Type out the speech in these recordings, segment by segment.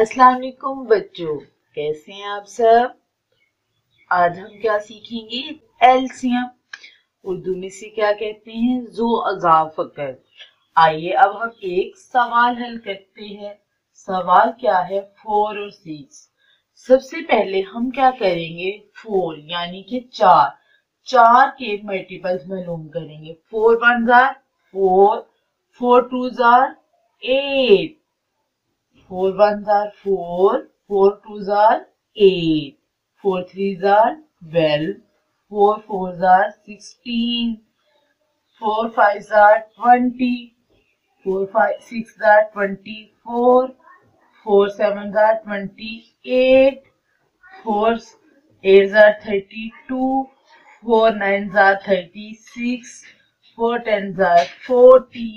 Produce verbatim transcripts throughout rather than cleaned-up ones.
अस्सलाम वालेकुम बच्चों, कैसे हैं आप सब। आज हम क्या सीखेंगे, एलसीएम। उर्दू में से क्या कहते हैं, जो अज़ाफ़कर। आइए अब हम एक सवाल हल करते हैं। सवाल क्या है, फोर और सिक्स। सबसे पहले हम क्या करेंगे, फोर यानी कि चार चार के मल्टीपल्स मालूम करेंगे। फोर वन जार फोर, फोर टू जार एट, फोर वन जार फोर, फोर टू जार एट, फोर थ्री जार ट्वेल्व, फोर फोर जार सिक्सटीन, फोर फाइव जार ट्वेंटी, फोर फाइव सिक्स जार ट्वेंटी फोर, फोर सेवन जार ट्वेंटी एट, फोर एट जार थर्टी टू, फोर नाइन जार thirty six, four ten जार forty.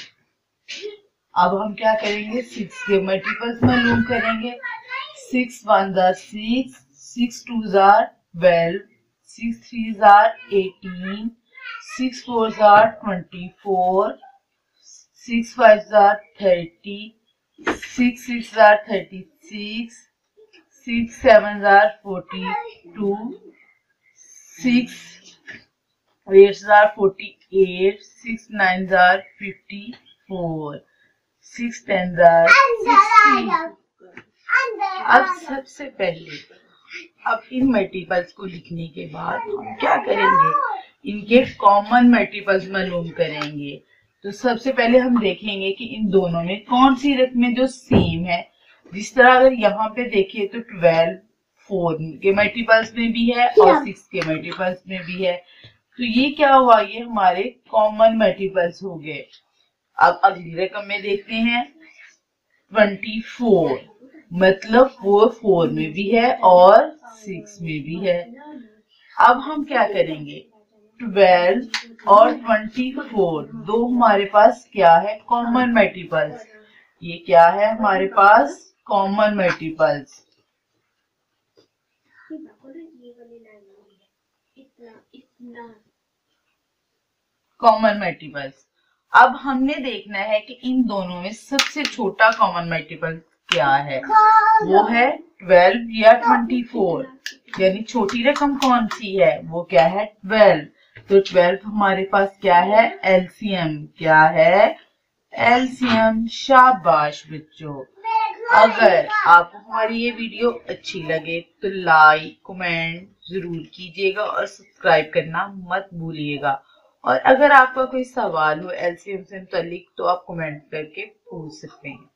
अब हम क्या करेंगे, सिक्स के मल्टीपल्स मालूम करेंगे। सिक्स वन जार सिक्स, सिक्स टू जार ट्वेल्व, सिक्स थ्री जार एटीन, सिक्स फोर जार ट्वेंटी फोर, सिक्स फाइव जार थर्टी, सिक्स सिक्स जार थर्टी सिक्स, सिक्स सेवन जार फोर्टी टू, सिक्स एट जार फोर्टी एट, सिक्स नाइन जार फिफ्टी फोर, सिक्स टेन जार sixty. अब सबसे पहले अब इन मल्टीपल्स को लिखने के बाद हम क्या करेंगे, इनके कॉमन मल्टीपल्स मालूम करेंगे। तो सबसे पहले हम देखेंगे कि इन दोनों में कौन सी रकमें जो सेम है। जिस तरह अगर यहाँ पे देखिए तो ट्वेल्व फोर के मल्टीपल्स में भी है और सिक्स के मल्टीपल्स में भी है। तो ये क्या हुआ, ये हमारे कॉमन मल्टीपल्स हो गए। अब अगली रकम में देखते हैं, ट्वेंटी फोर, मतलब फोर फोर में भी है और सिक्स में भी है। अब हम क्या करेंगे, ट्वेल्व और ट्वेंटी फोर दो हमारे पास क्या है, कॉमन मल्टीपल्स। ये क्या है हमारे पास, कॉमन मल्टीपल्स। Common multiples. अब हमने देखना है कि इन दोनों में सबसे छोटा कॉमन मल्टीपल क्या है। वो है ट्वेल्व या ट्वेंटी फोर, यानी छोटी रकम कौन सी है, वो क्या है, ट्वेल्व। तो ट्वेल्व हमारे पास क्या है, एलसीएम। क्या है, एलसीएम। शाबाश बच्चों। अगर आपको हमारी ये वीडियो अच्छी लगे तो लाइक कमेंट जरूर कीजिएगा और सब्सक्राइब करना मत भूलिएगा। और अगर आपका कोई सवाल हो एलसीएम से मुतालिक तो आप कमेंट करके पूछ सकते हैं।